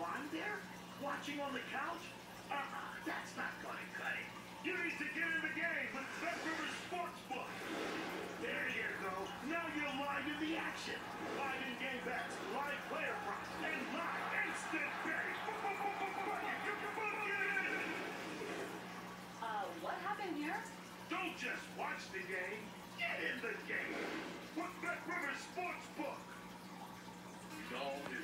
lying there, watching on the couch? That's not gonna cut it. You need to get in the game with Bet Rivers Sportsbook. There you go. Now you're live in the action. Live in-game bets, live player props, and live instant betting. What happened here? Don't just watch the game. Get in the game with Bet Rivers Sportsbook. All new